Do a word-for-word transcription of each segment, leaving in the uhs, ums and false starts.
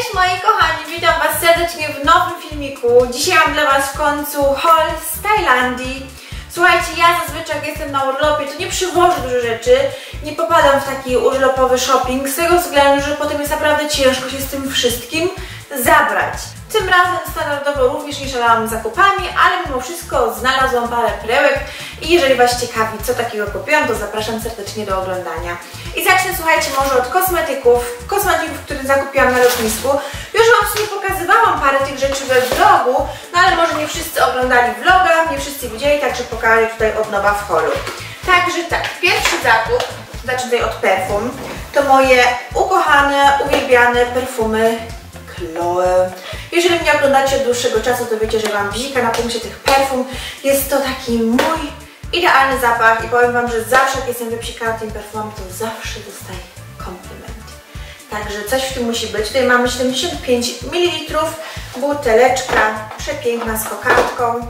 Cześć moi kochani, witam was serdecznie w nowym filmiku. Dzisiaj mam dla was w końcu haul z Tajlandii. Słuchajcie, ja zazwyczaj jak jestem na urlopie, to nie przywożę dużo rzeczy, nie popadam w taki urlopowy shopping z tego względu, że potem jest naprawdę ciężko się z tym wszystkim zabrać. Tym razem standardowo również nie szalałam zakupami, ale mimo wszystko znalazłam parę perełek i jeżeli was ciekawi, co takiego kupiłam, to zapraszam serdecznie do oglądania. I zacznę, słuchajcie, może od kosmetyków, kosmetyków, które zakupiłam na lotnisku. Już wam w sumie pokazywałam parę tych rzeczy we vlogu, no ale może nie wszyscy oglądali vloga, nie wszyscy widzieli, także pokażę tutaj od nowa w holu. Także tak, pierwszy zakup, zacznę tutaj od perfum, to moje ukochane, uwielbiane perfumy Chloe. Jeżeli mnie oglądacie od dłuższego czasu, to wiecie, że mam bzika na punkcie tych perfum. Jest to taki mój idealny zapach i powiem wam, że zawsze jak jestem wypsikana tym perfumem, to zawsze dostaję komplement. Także coś w tym musi być. Tutaj mamy siedemdziesiąt pięć mililitrów, buteleczka przepiękna z kokardką.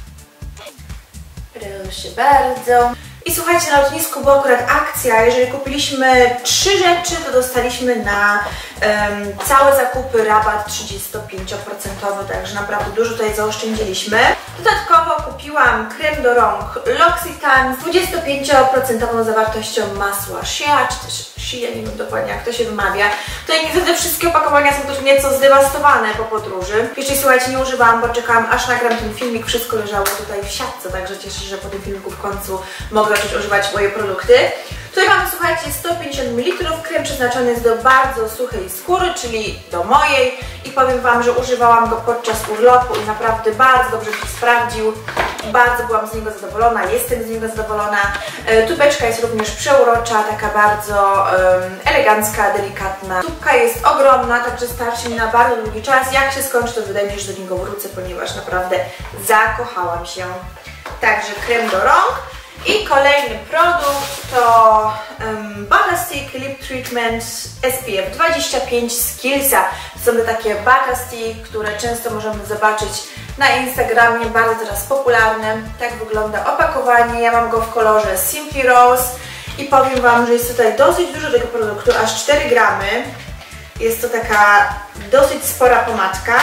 Proszę bardzo. I słuchajcie, na lotnisku była akurat akcja, jeżeli kupiliśmy trzy rzeczy, to dostaliśmy na um, całe zakupy rabat trzydzieści pięć procent, także naprawdę dużo tutaj zaoszczędziliśmy. Dodatkowo kupiłam krem do rąk L'Occitane z dwudziestopięcioprocentową zawartością masła shea, czy też shea, nie wiem dokładnie jak to się wymawia. Tutaj niestety wszystkie opakowania są też nieco zdewastowane po podróży. Jeszcze słuchajcie, nie używałam, bo czekałam aż nagram ten filmik, wszystko leżało tutaj w siatce, także cieszę się, że po tym filmiku w końcu mogę zacząć używać moje produkty. Tutaj mamy, słuchajcie, sto pięćdziesiąt mililitrów, krem przeznaczony jest do bardzo suchej skóry, czyli do mojej i powiem wam, że używałam go podczas urlopu i naprawdę bardzo dobrze się sprawdził. Bardzo byłam z niego zadowolona, jestem z niego zadowolona. E, tubeczka jest również przeurocza, taka bardzo um, elegancka, delikatna. Tubka jest ogromna, także starczy mi na bardzo długi czas. Jak się skończy, to wydaje mi się, że do niego wrócę, ponieważ naprawdę zakochałam się. Także krem do rąk. I kolejny produkt to um, Bata Stick Lip Treatment S P F dwadzieścia pięć z Kiehl'sa. To są te takie Bata Stick, które często możemy zobaczyć na Instagramie, bardzo teraz popularne. Tak wygląda opakowanie, ja mam go w kolorze Simply Rose i powiem wam, że jest tutaj dosyć dużo tego produktu, aż cztery gramy. Jest to taka dosyć spora pomadka.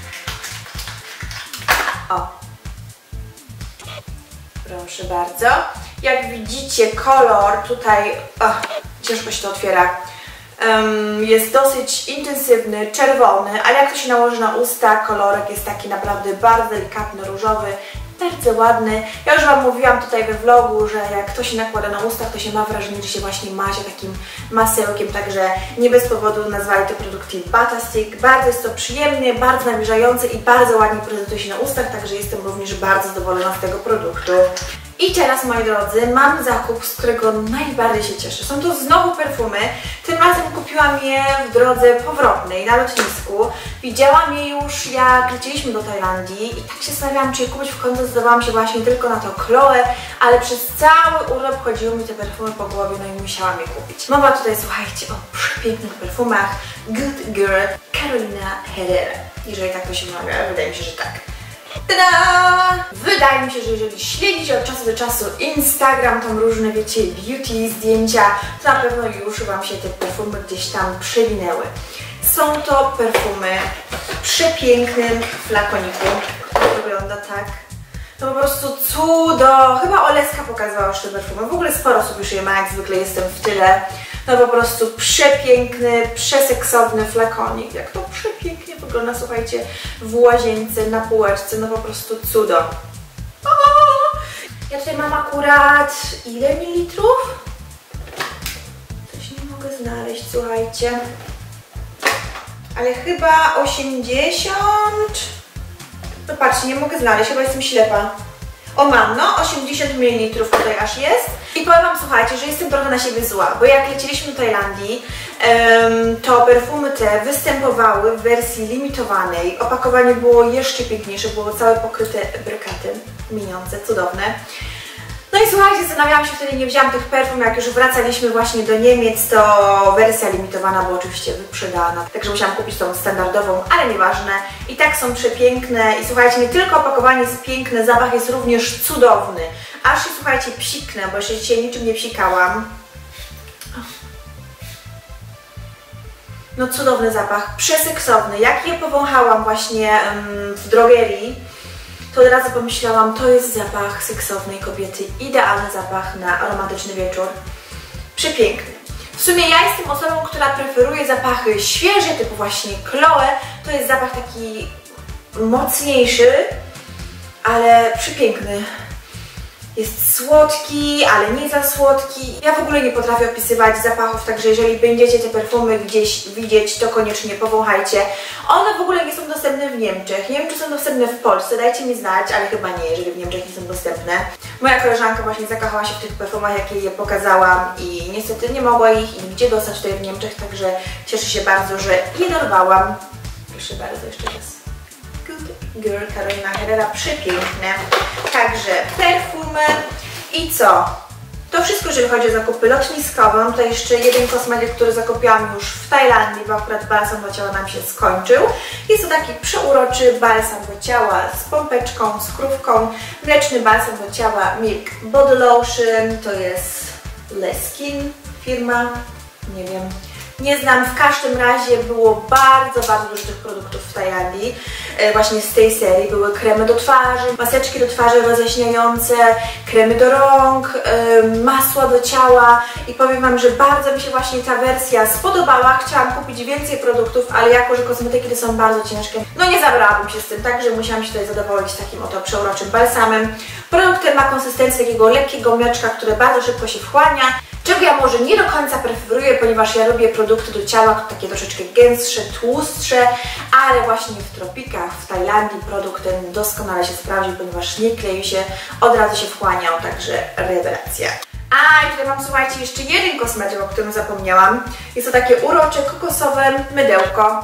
O! Proszę bardzo. Jak widzicie, kolor tutaj, oh, ciężko się to otwiera, um, jest dosyć intensywny, czerwony, ale jak to się nałoży na usta, kolorek jest taki naprawdę bardzo delikatny, różowy, bardzo ładny. Ja już wam mówiłam tutaj we vlogu, że jak to się nakłada na ustach, to się ma wrażenie, że się właśnie mazia takim masełkiem, także nie bez powodu nazwali te produkty Bata Stick. Bardzo jest to przyjemny, bardzo nawilżający i bardzo ładnie prezentuje się na ustach, także jestem również bardzo zadowolona z tego produktu. I teraz, moi drodzy, mam zakup, z którego najbardziej się cieszę. Są to znowu perfumy. Tym razem kupiłam je w drodze powrotnej na lotnisku. Widziałam je już, jak lecieliśmy do Tajlandii i tak się zastanawiałam, czy je kupić. W końcu zdecydowałam się właśnie tylko na to Chloe, ale przez cały urlop chodziły mi te perfumy po głowie, no i musiałam je kupić. Mowa tutaj, słuchajcie, o przepięknych perfumach Good Girl Carolina Herrera. Jeżeli tak to się wymawia, wydaje mi się, że tak. Tada! Wydaje mi się, że jeżeli śledzicie od czasu do czasu Instagram, tam różne, wiecie, beauty, zdjęcia, to na pewno już wam się te perfumy gdzieś tam przewinęły. Są to perfumy w przepięknym flakoniku, który wygląda tak. To po prostu cudo! Chyba Oleska pokazywała już te perfumy. W ogóle sporo osób już je ma, jak zwykle jestem w tyle. No po prostu przepiękny, przeseksowny flakonik. Jak to przepięknie wygląda, słuchajcie, w łazience, na półeczce. No po prostu cudo. O! Ja tutaj mam akurat ile mililitrów? Coś nie mogę znaleźć, słuchajcie. Ale chyba osiemdziesiąt... No patrzcie, nie mogę znaleźć, chyba jestem ślepa. O mam, no, osiemdziesiąt mililitrów tutaj aż jest. I powiem wam, słuchajcie, że jestem trochę na siebie zła, bo jak lecieliśmy do Tajlandii, um, to perfumy te występowały w wersji limitowanej. Opakowanie było jeszcze piękniejsze, było całe pokryte brykatem, mieniące, cudowne. No i słuchajcie, zastanawiałam się, wtedy nie wzięłam tych perfum, jak już wracaliśmy właśnie do Niemiec, to wersja limitowana była oczywiście wyprzedana, także musiałam kupić tą standardową, ale nieważne. I tak są przepiękne i słuchajcie, nie tylko opakowanie jest piękne, zapach jest również cudowny. Aż się, słuchajcie, psiknę, bo jeszcze dzisiaj niczym nie psikałam. No cudowny zapach, przeseksowny. Jak je powąchałam właśnie um, w drogerii, to od razu pomyślałam, to jest zapach seksownej kobiety. Idealny zapach na romantyczny wieczór. Przepiękny. W sumie ja jestem osobą, która preferuje zapachy świeże, typu właśnie Chloe. To jest zapach taki mocniejszy, ale przepiękny. Jest słodki, ale nie za słodki. Ja w ogóle nie potrafię opisywać zapachów, także jeżeli będziecie te perfumy gdzieś widzieć, to koniecznie powąchajcie. One w ogóle nie są dostępne w Niemczech. Nie wiem, czy są dostępne w Polsce, dajcie mi znać, ale chyba nie, jeżeli w Niemczech nie są dostępne. Moja koleżanka właśnie zakochała się w tych perfumach, jakie je pokazałam i niestety nie mogła ich nigdzie dostać tutaj w Niemczech, także cieszę się bardzo, że je dorwałam. Proszę bardzo, jeszcze raz. Good Girl Carolina Herrera, przepiękne. Także perfumy i co? To wszystko, jeżeli chodzi o zakupy lotniskowe. Mam tutaj jeszcze jeden kosmetyk, który zakupiłam już w Tajlandii, bo akurat balsam do ciała nam się skończył. Jest to taki przeuroczy balsam do ciała z pompeczką, z krówką. Mleczny balsam do ciała Milk Body Lotion. To jest Le Skin firma, nie wiem. Nie znam, w każdym razie było bardzo, bardzo dużo tych produktów w Tajlandii, e, właśnie z tej serii. Były kremy do twarzy, maseczki do twarzy rozjaśniające, kremy do rąk, e, masła do ciała i powiem Wam, że bardzo mi się właśnie ta wersja spodobała. Chciałam kupić więcej produktów, ale jako, że kosmetyki te są bardzo ciężkie, no nie zabrałabym się z tym, także musiałam się tutaj zadowolić takim oto przeuroczym balsamem. Produkt ten ma konsystencję takiego lekkiego mleczka, które bardzo szybko się wchłania. Czego ja może nie do końca preferuję, ponieważ ja lubię produkty do ciała takie troszeczkę gęstsze, tłustsze, ale właśnie w tropikach, w Tajlandii produkt ten doskonale się sprawdził, ponieważ nie klei się, od razu się wchłaniał, także rewelacja. A i tutaj mam, słuchajcie, jeszcze jeden kosmetyk, o którym zapomniałam. Jest to takie urocze, kokosowe mydełko.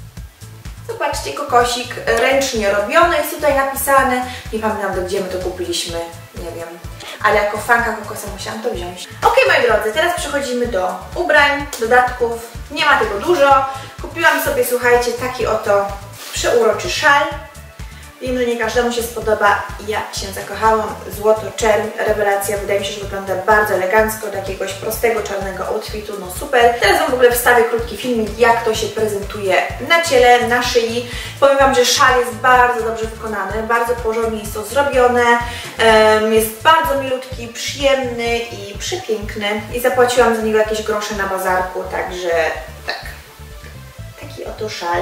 Zobaczcie, kokosik ręcznie robiony, jest tutaj napisane. Nie pamiętam, gdzie my to kupiliśmy, nie wiem. Ale jako fanka kokosa musiałam to wziąć. Ok, moi drodzy, teraz przechodzimy do ubrań, dodatków. Nie ma tego dużo. Kupiłam sobie, słuchajcie, taki oto przeuroczy szal. Wiem, że nie każdemu się spodoba. Ja się zakochałam. Złoto-czerń, rewelacja. Wydaje mi się, że wygląda bardzo elegancko do jakiegoś prostego czarnego outfitu. No super. Teraz Wam w ogóle wstawię krótki filmik, jak to się prezentuje na ciele, na szyi. Powiem Wam, że szal jest bardzo dobrze wykonany. Bardzo porządnie jest to zrobione. Jest bardzo milutki, przyjemny i przepiękny. I zapłaciłam za niego jakieś grosze na bazarku. Także tak. Taki oto szal.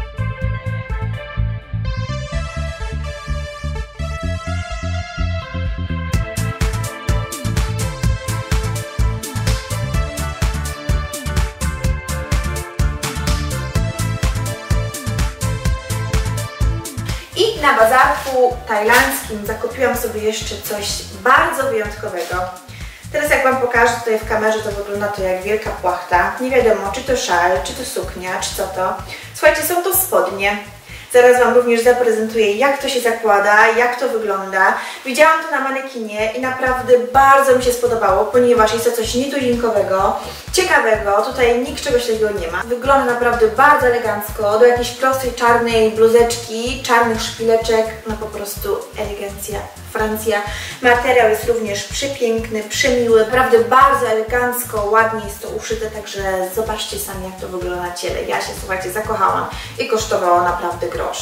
I na bazarku tajlandzkim zakupiłam sobie jeszcze coś bardzo wyjątkowego. Teraz jak Wam pokażę tutaj w kamerze, to wygląda to jak wielka płachta. Nie wiadomo, czy to szal, czy to suknia, czy co to. Słuchajcie, są to spodnie. Zaraz Wam również zaprezentuję, jak to się zakłada, jak to wygląda. Widziałam to na manekinie i naprawdę bardzo mi się spodobało, ponieważ jest to coś nietuzinkowego, ciekawego. Tutaj nikt czegoś takiego nie ma. Wygląda naprawdę bardzo elegancko, do jakiejś prostej czarnej bluzeczki, czarnych szpileczek, no po prostu elegancja, Francja. Materiał jest również przepiękny, przemiły, naprawdę bardzo elegancko, ładnie jest to uszyte, także zobaczcie sami, jak to wygląda na ciele. Ja się, słuchajcie, zakochałam i kosztowało naprawdę groszy.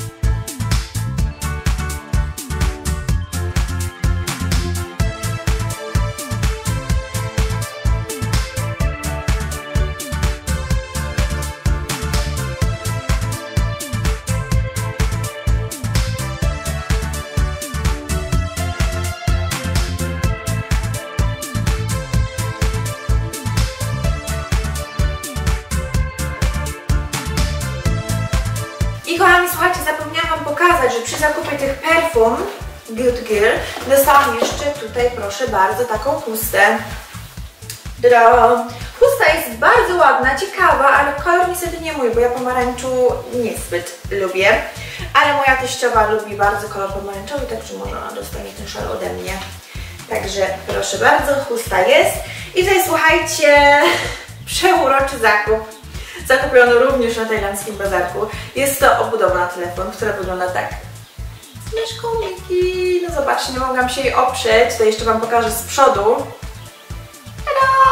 I kochani, słuchajcie, zapomniałam Wam pokazać, że przy zakupie tych perfum Good Girl dostałam jeszcze tutaj, proszę bardzo, taką chustę. Dra. Chusta jest bardzo ładna, ciekawa, ale kolor niestety nie mój, bo ja pomarańczu niezbyt lubię. Ale moja teściowa lubi bardzo kolor pomarańczowy, także może ona dostanie ten szal ode mnie. Także proszę bardzo, chusta jest. I tutaj, słuchajcie, przeuroczy zakup. Zakupiony również na tajlandzkim bazarku. Jest to obudowa na telefon, która wygląda tak. Myszką Miki. No zobaczcie, nie mogłam się jej oprzeć. To jeszcze Wam pokażę z przodu. Tada!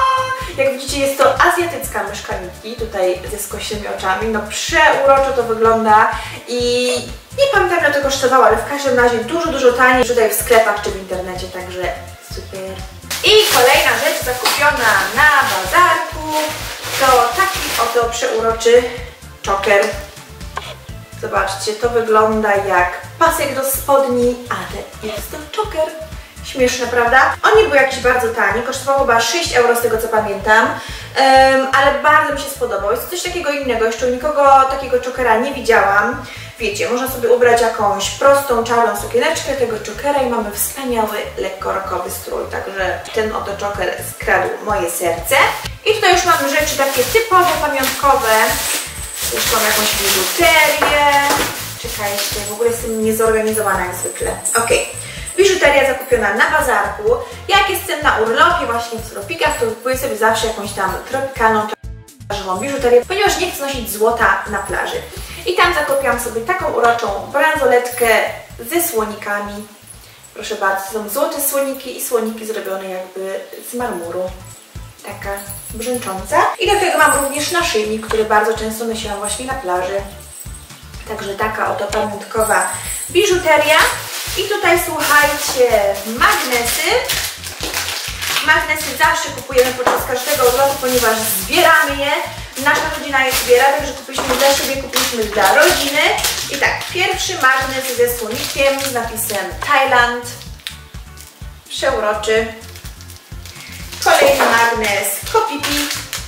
Jak widzicie, jest to azjatycka myszka Miki, tutaj ze skosionymi oczami. No przeuroczo to wygląda i nie pamiętam, ile to kosztowało, ale w każdym razie dużo, dużo taniej tutaj w sklepach czy w internecie, także super. I kolejna rzecz zakupiona na bazarku to taki oto przeuroczy choker. Zobaczcie, to wygląda jak pasek do spodni, ale jest to choker. Śmieszne, prawda? On nie był jakiś bardzo tani, kosztował chyba sześć euro z tego co pamiętam, um, ale bardzo mi się spodobał. Jest to coś takiego innego, jeszcze nikogo takiego chokera nie widziałam. Wiecie, można sobie ubrać jakąś prostą, czarną sukieneczkę tego chokera i mamy wspaniały, lekko rockowy strój. Także ten oto choker skradł moje serce. I tutaj już mamy rzeczy takie typowo pamiątkowe. Już mam jakąś biżuterię. Czekajcie, w ogóle jestem niezorganizowana jak zwykle. Ok. Biżuteria zakupiona na bazarku. Jak jestem na urlopie właśnie w tropikach, to kupuję sobie zawsze jakąś tam tropikalną, plażową biżuterię, ponieważ nie chcę nosić złota na plaży. I tam zakupiłam sobie taką uroczą bransoletkę ze słonikami. Proszę bardzo, są złote słoniki i słoniki zrobione jakby z marmuru. Taka brzęcząca. I do tego mam również naszyjnik, który bardzo często nosiłam właśnie na plaży. Także taka oto pamiątkowa biżuteria. I tutaj słuchajcie, magnesy. Magnesy zawsze kupujemy podczas każdego urlopu, ponieważ zbieramy je. Nasza rodzina je zbiera, także kupiliśmy dla siebie, kupiliśmy dla rodziny. I tak, pierwszy magnes ze słonikiem z napisem Thailand. Przeuroczy. Kolejny magnes Kopipi.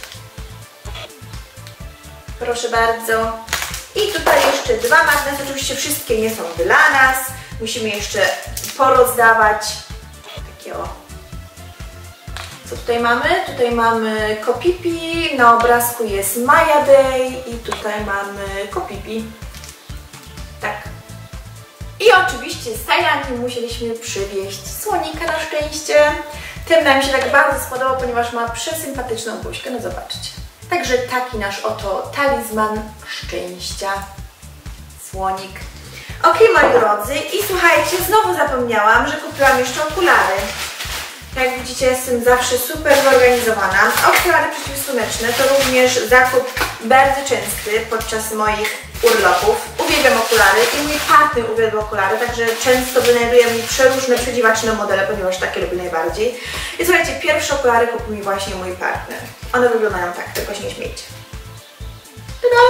Proszę bardzo. I tutaj jeszcze dwa magnesy, oczywiście wszystkie nie są dla nas. Musimy jeszcze porozdawać. Takie o. Co tutaj mamy? Tutaj mamy Kopipi, na obrazku jest Maya Day i tutaj mamy Kopipi. Tak. I oczywiście z Tajlandii musieliśmy przywieźć słonika na szczęście. Ten nam się tak bardzo spodobał, ponieważ ma przesympatyczną buźkę, no zobaczcie. Także taki nasz oto talizman szczęścia. Słonik. Ok, moi drodzy, i słuchajcie, znowu zapomniałam, że kupiłam jeszcze okulary. Jak widzicie, jestem zawsze super zorganizowana. Okulary przeciwsłoneczne to również zakup bardzo częsty podczas moich urlopów. Uwielbiam okulary i mój partner uwielbia okulary, także często wynajduje mi przeróżne, przedziwaczne modele, ponieważ takie lubię najbardziej. I słuchajcie, pierwsze okulary kupił mi właśnie mój partner. One wyglądają tak, tylko się nie śmiejcie. Tada!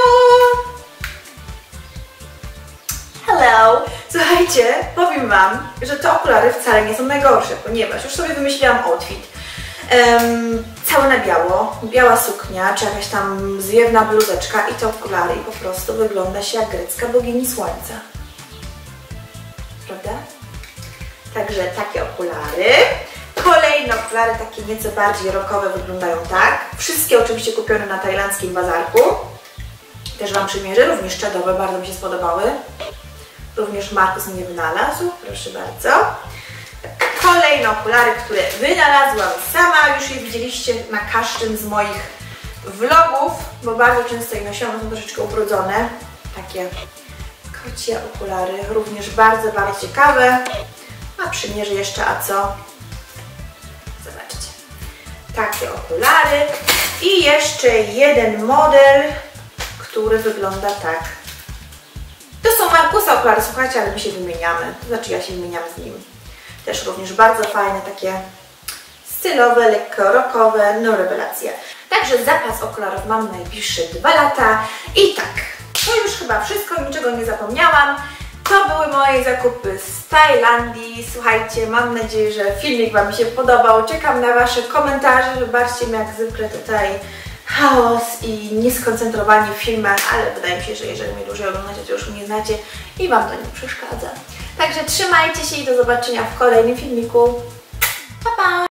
Hello! Słuchajcie, powiem Wam, że te okulary wcale nie są najgorsze, ponieważ już sobie wymyśliłam outfit. Um, całe na biało, biała suknia, czy jakaś tam zwiewna bluzeczka i te okulary i po prostu wygląda się jak grecka bogini słońca. Prawda? Także takie okulary. Kolejne okulary, takie nieco bardziej rockowe, wyglądają tak. Wszystkie oczywiście kupione na tajlandzkim bazarku. Też Wam przymierzę, również czadowe, bardzo mi się spodobały. Również Markus mnie wynalazł, proszę bardzo. Kolejne okulary, które wynalazłam sama, już je widzieliście na każdym z moich vlogów, bo bardzo często je nosiłam, są troszeczkę ubrudzone. Takie kocie okulary, również bardzo, bardzo ciekawe. A przymierzę jeszcze, a co? Zobaczcie. Takie okulary. I jeszcze jeden model, który wygląda tak. To są Markusa okulary, słuchajcie, ale my się wymieniamy. To znaczy ja się wymieniam z nim. Też również bardzo fajne, takie stylowe, lekko rockowe, no rewelacja. Także zapas okularów mam na najbliższe dwa lata. I tak, to już chyba wszystko, niczego nie zapomniałam. To były moje zakupy z Tajlandii. Słuchajcie, mam nadzieję, że filmik Wam się podobał. Czekam na Wasze komentarze. Wybaczcie mi jak zwykle tutaj chaos i nieskoncentrowanie w filmach, ale wydaje mi się, że jeżeli mnie dłużej oglądacie, to już mnie znacie i Wam to nie przeszkadza. Także trzymajcie się i do zobaczenia w kolejnym filmiku. Pa, pa!